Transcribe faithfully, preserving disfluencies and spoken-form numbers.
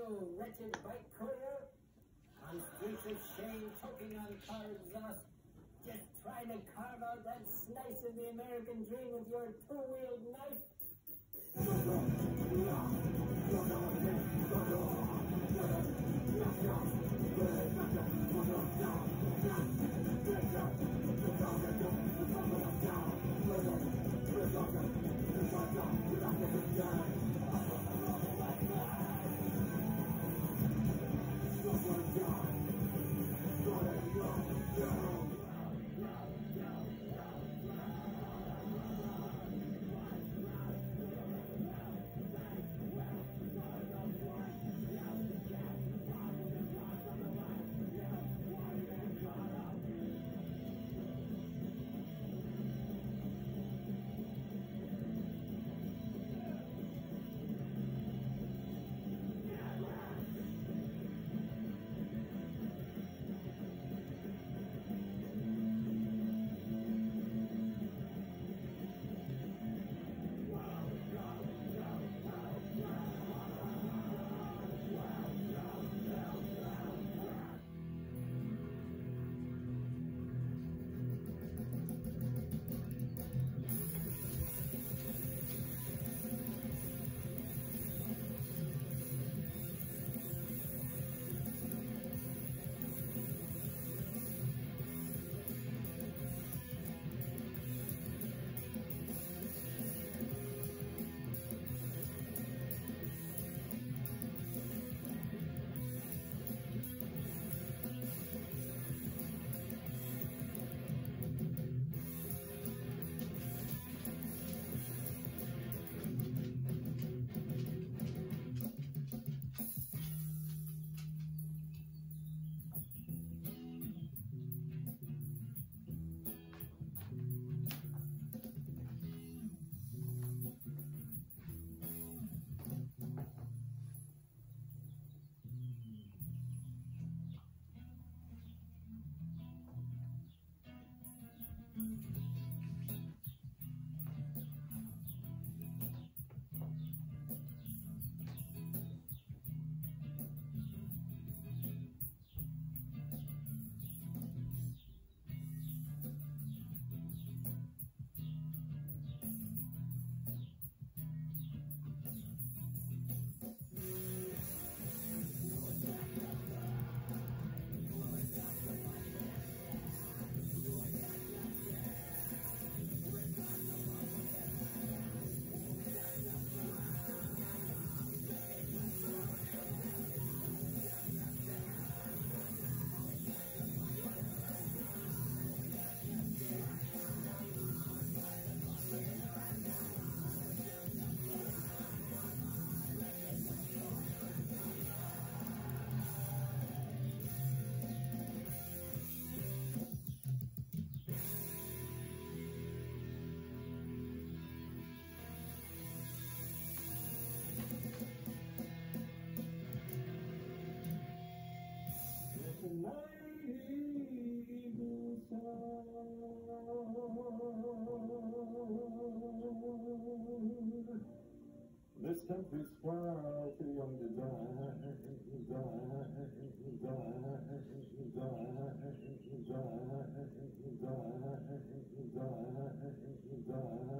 you wretched bike courier? On streets of shame, choking on car exhaust, just trying to carve out that slice of the American dream with your two-wheeled knife? This country's far too young to die, die, die, die, die, die, die, die.